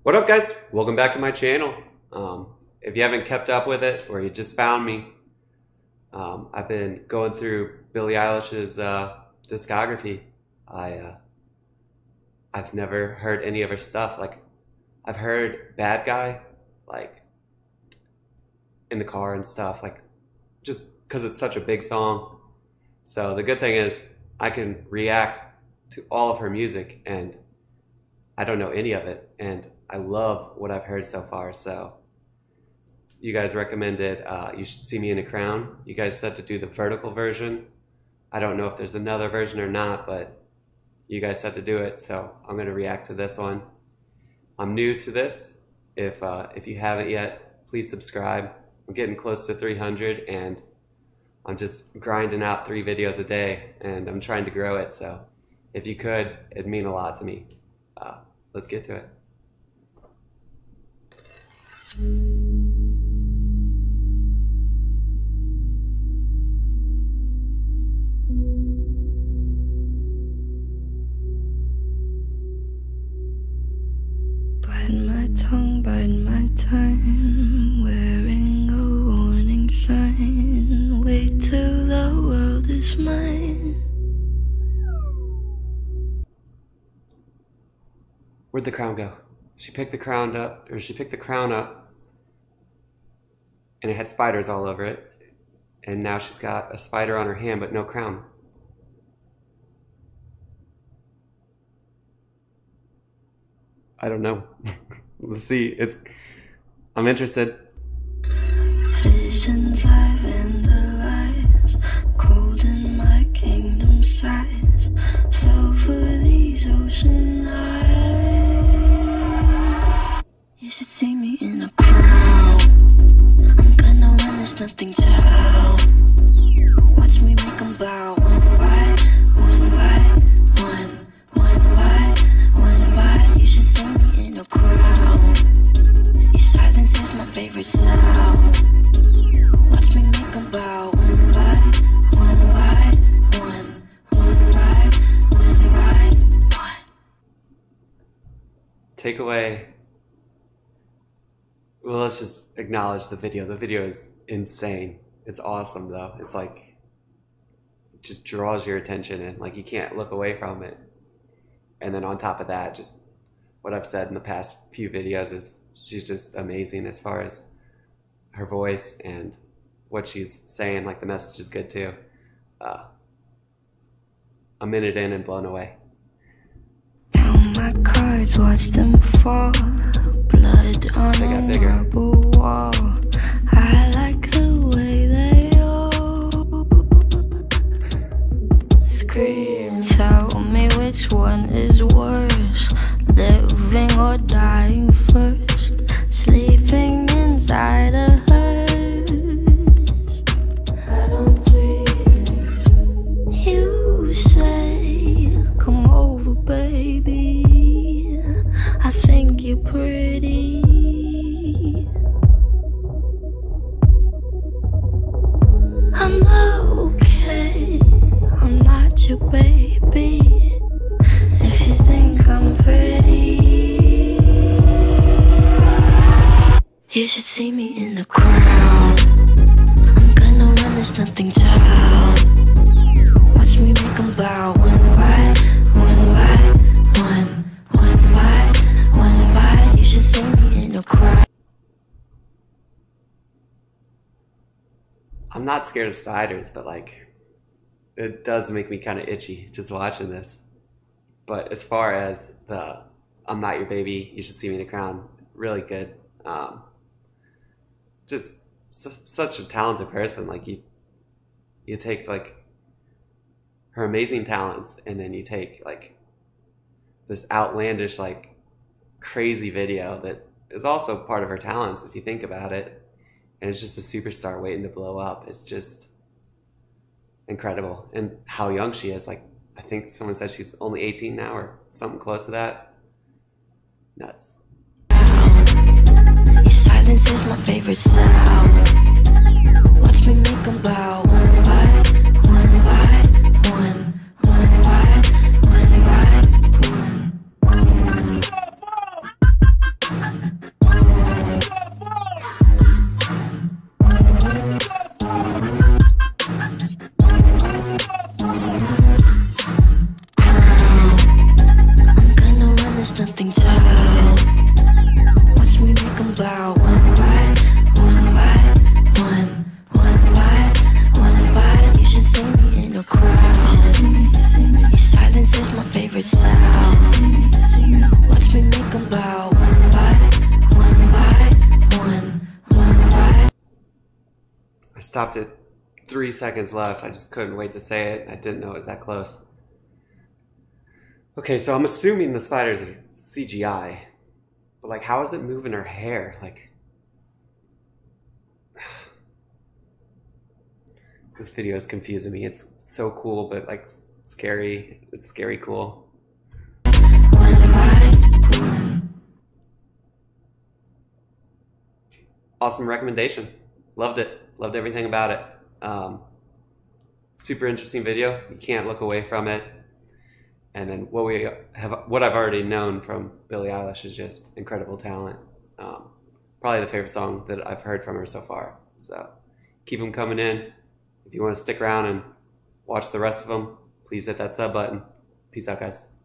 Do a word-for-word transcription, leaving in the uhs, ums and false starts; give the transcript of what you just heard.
What up, guys? Welcome back to my channel. Um, if you haven't kept up with it or you just found me, um, I've been going through Billie Eilish's uh, discography. I, uh, I've never heard any of her stuff. Like, I've heard Bad Guy, like, in the car and stuff, like, just because it's such a big song. So the good thing is I can react to all of her music, and I don't know any of it, and I love what I've heard so far. So you guys recommended uh, You Should See Me in a Crown. You guys said to do the vertical version. I don't know if there's another version or not, but you guys said to do it, so I'm going to react to this one. I'm new to this. If, uh, if you haven't yet, please subscribe. I'm getting close to three hundred, and I'm just grinding out three videos a day, and I'm trying to grow it, so if you could, it'd mean a lot to me. Uh, let's get to it. Bite my tongue, bite my time, wearing a warning sign. Wait till the world is mine. Where'd the crown go? She picked the crown up, or she picked the crown up, and it had spiders all over it. And now she's got a spider on her hand, but no crown. I don't know. Let's see. It's. I'm interested. Visions I vandalize, cold in my kingdom size, fell for these ocean eyes. You should see me in a crowd. I'm gonna run, there's nothing to help. Watch me make them bow, one by one by one, one by one by. You should see me in a crowd. Your silence is my favorite sound. Watch me make them bow, one by one by one, one by one by one. Take away. Well, let's just acknowledge the video. The video is insane. It's awesome, though. It's like, it just draws your attention, and like you can't look away from it. And then on top of that, just what I've said in the past few videos is she's just amazing as far as her voice and what she's saying. Like, the message is good too. Uh, a minute in and blown away. Down my cards, watch them fall. Blood on They got a bigger. marble wall. I like the way they all scream. Tell me which one is worse, living or dying first. Sleeping inside a hearse. I don't dream. You say, come over, baby. I think you're pretty. I'm okay, I'm not your baby. If you think I'm pretty, you should see me in the crowd. I'm gonna run, there's nothing to help. Watch me make them bow, one by one by one, one by one by. You should see me in the crowd. I'm not scared of spiders, but like, it does make me kind of itchy just watching this. But as far as the I'm not your baby, you should see me in the crown, really good. Um, just su such a talented person. Like, you, you take like her amazing talents, and then you take like this outlandish, like crazy video that is also part of her talents if you think about it. And it's just a superstar waiting to blow up. It's just incredible. And how young she is. Like, I think someone said she's only eighteen now or something close to that. Nuts. Your silence is my favorite sound. Watch me make them bow, one by one by one, one by one by one. chow. Watch me make them bow. One bite, one bite, one, one bite, one bite. You should see me in a crowd. Your silence is my favorite sound. Watch me make them bow. One bite, one bite, one, one bite. I stopped at three seconds left. I just couldn't wait to say it. I didn't know it was that close. Okay, so I'm assuming the spider's C G I. But like, how is it moving her hair? Like, this video is confusing me. It's so cool, but like scary. It's scary cool. Awesome recommendation. Loved it. Loved everything about it. Um, super interesting video. You can't look away from it. And then what we have, what I've already known from Billie Eilish is just incredible talent. Um, probably the favorite song that I've heard from her so far. So keep them coming in. If you want to stick around and watch the rest of them, please hit that sub button. Peace out, guys.